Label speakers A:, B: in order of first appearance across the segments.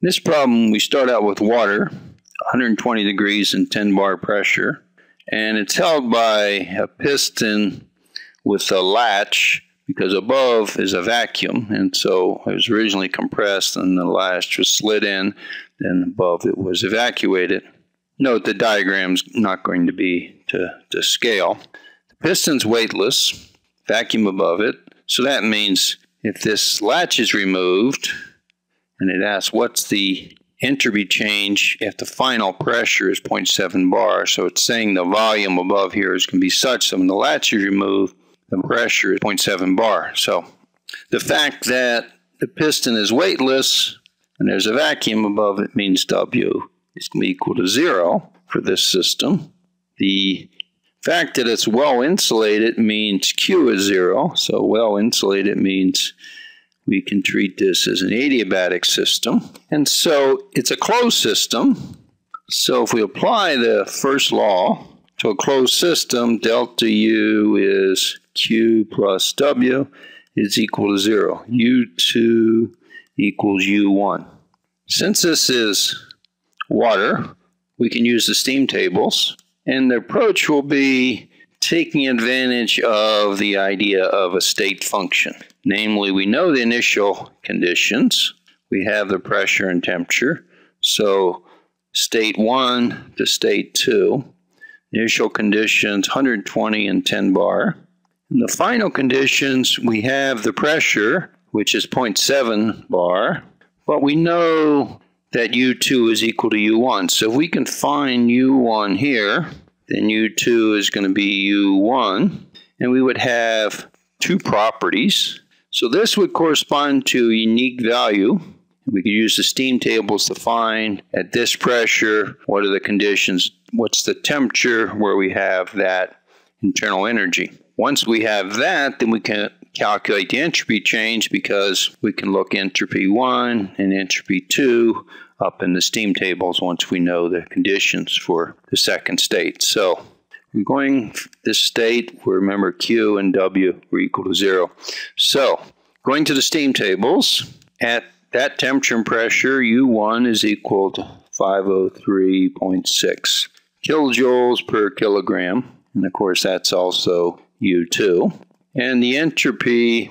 A: In this problem, we start out with water, 120 degrees and 10 bar pressure, and it's held by a piston with a latch because above is a vacuum, and so it was originally compressed and the latch was slid in, then above it was evacuated. Note the diagram's not going to be to scale. The piston's weightless, vacuum above it, so that means if this latch is removed, and it asks what's the entropy change if the final pressure is 0.7 bar, so it's saying the volume above here is going to be such that when the latch is removed, the pressure is 0.7 bar. So the fact that the piston is weightless and there's a vacuum above it means W is going to be equal to 0 for this system. The fact that it's well insulated means Q is 0. So well insulated means we can treat this as an adiabatic system. And so it's a closed system. So if we apply the first law to a closed system, delta U is Q plus W is equal to 0. U2 equals U1. Since this is water, we can use the steam tables. And the approach will be taking advantage of the idea of a state function. Namely, we know the initial conditions. We have the pressure and temperature. So state 1 to state 2. Initial conditions, 120 and 10 bar. In the final conditions, we have the pressure, which is 0.7 bar. But we know that U2 is equal to U1. So if we can find U1 here, then U2 is going to be U1. And we would have two properties. So this would correspond to a unique value. We could use the steam tables to find at this pressure, what are the conditions, what's the temperature where we have that internal energy. Once we have that, then we can calculate the entropy change because we can look entropy 1 and entropy 2 up in the steam tables once we know the conditions for the second state. So we're going this state, remember Q and W were equal to 0. So going to the steam tables, at that temperature and pressure, U1 is equal to 503.6 kilojoules per kilogram. And of course, that's also U2. And the entropy,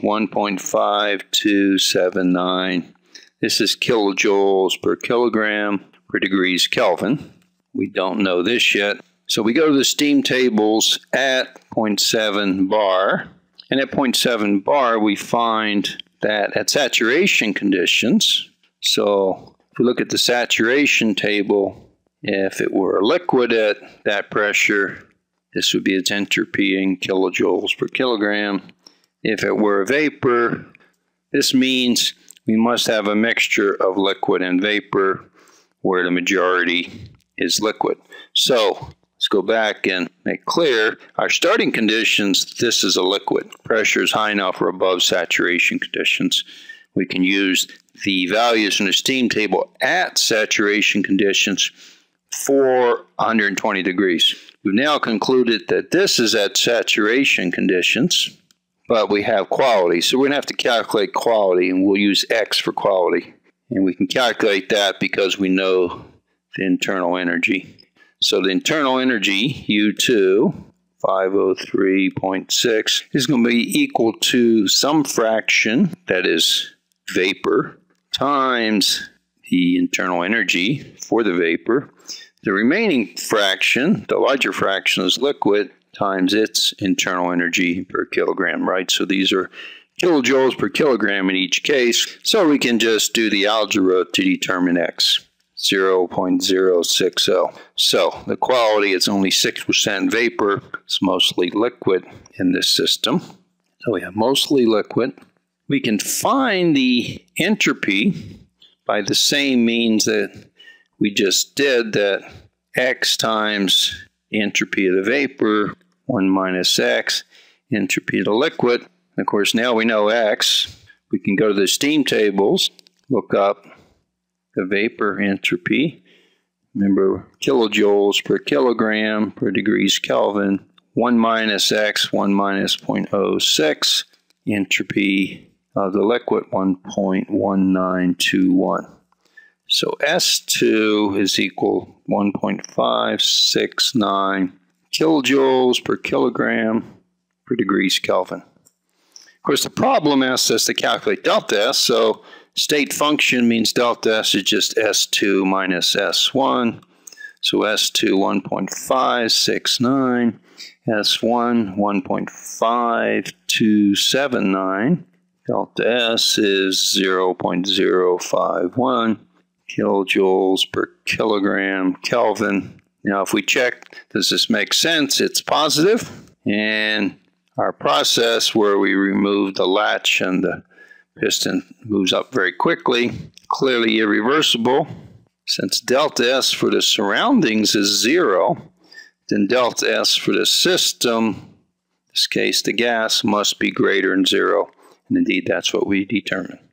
A: 1.5279. This is kilojoules per kilogram per degrees Kelvin. We don't know this yet. So we go to the steam tables at 0.7 bar. And at 0.7 bar, we find that at saturation conditions, so if we look at the saturation table, if it were a liquid at that pressure, this would be its entropy in kilojoules per kilogram. If it were a vapor, this means we must have a mixture of liquid and vapor where the majority is liquid. So let's go back and make clear our starting conditions. This is a liquid. Pressure is high enough or above saturation conditions. We can use the values in the steam table at saturation conditions for 120 degrees. We've now concluded that this is at saturation conditions, but we have quality. So we're going to have to calculate quality, and we'll use X for quality. And we can calculate that because we know the internal energy. So the internal energy, U2, 503.6, is going to be equal to some fraction, that is vapor, times the internal energy for the vapor. The remaining fraction, the larger fraction, is liquid times its internal energy per kilogram, right? So these are kilojoules per kilogram in each case. So we can just do the algebra to determine X, 0.060. So the quality is only 6% vapor. It's mostly liquid in this system. So we have mostly liquid. We can find the entropy by the same means that we just did, that X times entropy of the vapor, 1 minus X, entropy of the liquid. And of course, now we know X. We can go to the steam tables, look up the vapor entropy. Remember, kilojoules per kilogram per degrees Kelvin, 1 minus X, 1 minus 0.06. Entropy of the liquid, 1.1921. So S2 is equal 1.569 kilojoules per kilogram per degrees Kelvin. Of course, the problem asks us to calculate delta S, so state function means delta S is just S2 minus S1. So S2 1.569, S1 1.5279, delta S is 0.051 kilojoules per kilogram Kelvin. Now if we check, does this make sense? It's positive, and our process where we remove the latch and the piston moves up very quickly, clearly irreversible. Since delta S for the surroundings is 0, then delta S for the system, in this case the gas, must be greater than 0. And indeed, that's what we determine.